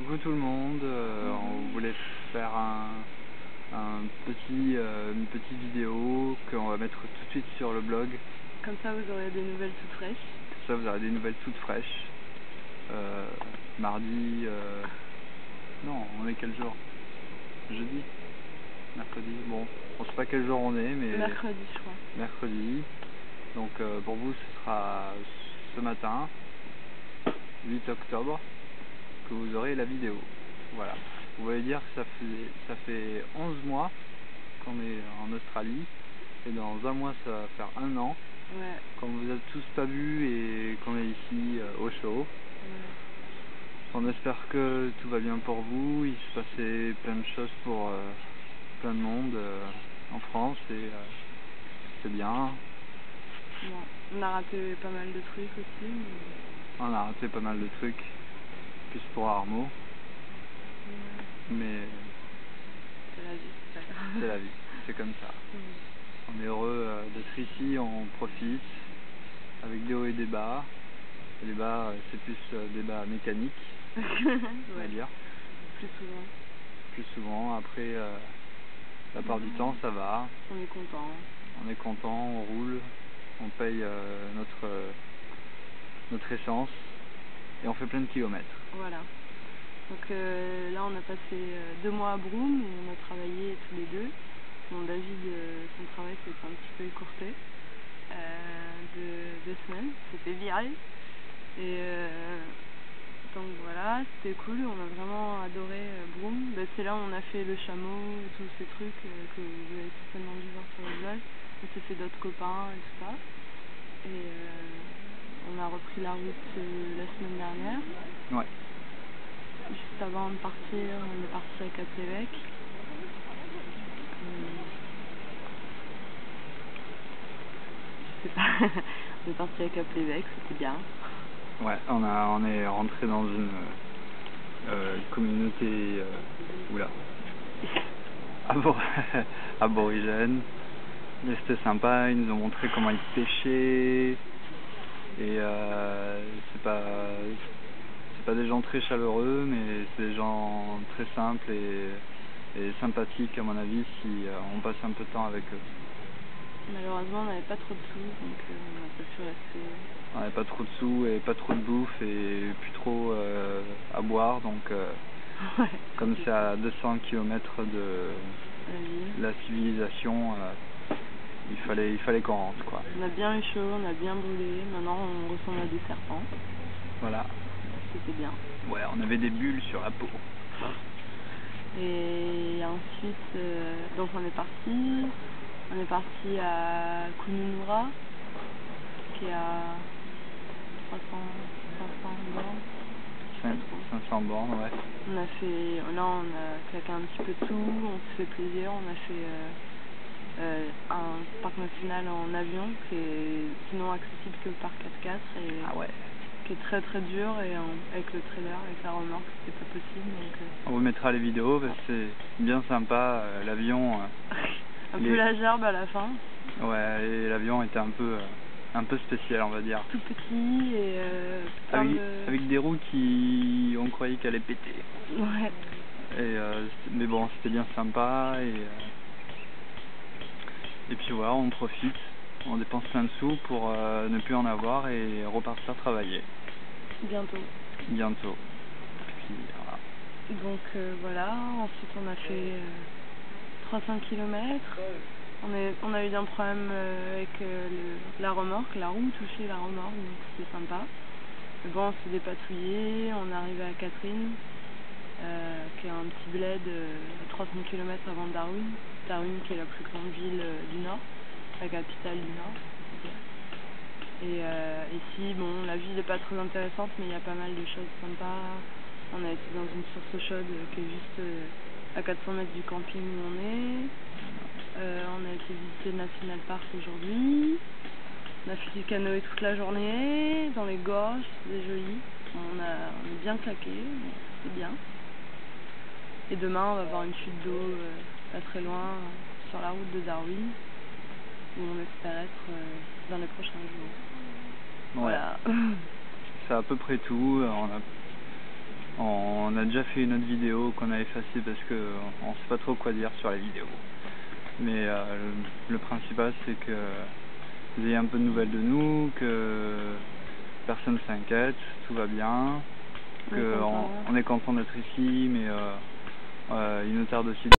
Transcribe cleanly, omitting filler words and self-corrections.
Coucou tout le monde, on voulait faire une petite vidéo qu'on va mettre tout de suite sur le blog. Comme ça vous aurez des nouvelles toutes fraîches. Comme ça vous aurez des nouvelles toutes fraîches. Mardi, non, on est quel jour? Jeudi? Mercredi? Bon, on sait pas quel jour on est, mais... Mercredi je crois. Mercredi. Donc pour vous ce sera ce matin, 8 octobre, que vous aurez la vidéo. Voilà. Vous voulez dire que ça fait 11 mois qu'on est en Australie, et dans un mois ça va faire 1 an. Ouais. Quand vous êtes tous pas vus et qu'on est ici au chaud. Ouais. On espère que tout va bien pour vous. Il se passait plein de choses pour plein de monde en France et c'est bien. Bon, on a raté pas mal de trucs aussi. Mais... On a raté pas mal de trucs, plus pour Armo. Ouais. Mais c'est la vie, c'est pas grave. C'est la vie, c'est comme ça. On est heureux d'être ici, on profite avec des hauts et des bas. Et les bas, c'est plus des bas mécaniques, on va dire. Plus souvent. Plus souvent, après, la part du temps, ça va. On est content. On est content, on roule, on paye notre essence et on fait plein de kilomètres. Voilà. Donc là, on a passé 2 mois à Broome où on a travaillé tous les deux. Bon, David, son travail s'est un petit peu écourté de 2 semaines. C'était viré. Et donc voilà, c'était cool. On a vraiment adoré Broome. C'est là où on a fait le chameau et tous ces trucs que vous avez certainement dû voir sur le blog. On s'est fait d'autres copains et tout ça. Et on a repris la route la semaine dernière. Ouais. Juste avant de partir, on est parti à Cap-l'Évêque. Je sais pas, on est parti à Cap-l'Évêque, c'était bien. Ouais, on est rentré dans une communauté aborigène. Et c'était sympa, ils nous ont montré comment ils pêchaient. Et c'est pas des gens très chaleureux, mais c'est des gens très simples et sympathiques à mon avis si on passe un peu de temps avec eux. Malheureusement, on n'avait pas trop de sous, donc on n'a pas pu rester. On n'avait pas trop de sous et pas trop de bouffe et plus trop à boire, donc ouais, comme c'est à 200 km de la civilisation, il fallait qu'on rentre, quoi. On a bien eu chaud, on a bien brûlé, maintenant on ressemble à des serpents. Voilà. C'était bien. Ouais, on avait des bulles sur la peau. Et ensuite, donc on est parti à Kununurra, qui est à 500 bornes. 500 bornes, ouais. Là on a claqué un petit peu de sous, on s'est fait plaisir, on a fait un parc national en avion qui est sinon accessible que par 4x4 et ah ouais. qui est très très dur, et avec le trailer, avec la remorque, c'était pas possible. Donc, on vous mettra les vidéos parce que c'est bien sympa, l'avion. un peu la gerbe à la fin. Ouais, et l'avion était un peu spécial, on va dire. Tout petit et avec des roues qui on croyait qu'elle allait péter. Ouais. Et mais bon, c'était bien sympa et puis voilà, on profite, on dépense plein de sous pour ne plus en avoir et repartir travailler. Bientôt. Puis voilà. Donc voilà, ensuite on a fait 300 km. On a eu un problème avec la remorque, la roue touchait la remorque, donc c'était sympa. Mais bon, on s'est dépatouillé, on est arrivé à Catherine, qui est un petit bled à 300 km avant Darwin. Darwin qui est la plus grande ville du Nord, la capitale du Nord, on peut dire. Et ici, bon, la ville n'est pas très intéressante, mais il y a pas mal de choses sympas. On a été dans une source chaude qui est juste à 400 mètres du camping où on est. On a été visiter le National Park aujourd'hui. On a fait du canoë toute la journée, dans les gorges, c'était joli. On est bien claqué, c'est bien. Et demain, on va voir une chute d'eau pas très loin, sur la route de Darwin, où on espère être dans les prochains jours. Ouais. Voilà. C'est à peu près tout. On a déjà fait une autre vidéo qu'on a effacée parce que on sait pas trop quoi dire sur la vidéo. Mais le principal c'est que vous ayez un peu de nouvelles de nous, que personne s'inquiète, tout va bien, on est content d'être ici, mais il nous tarde aussi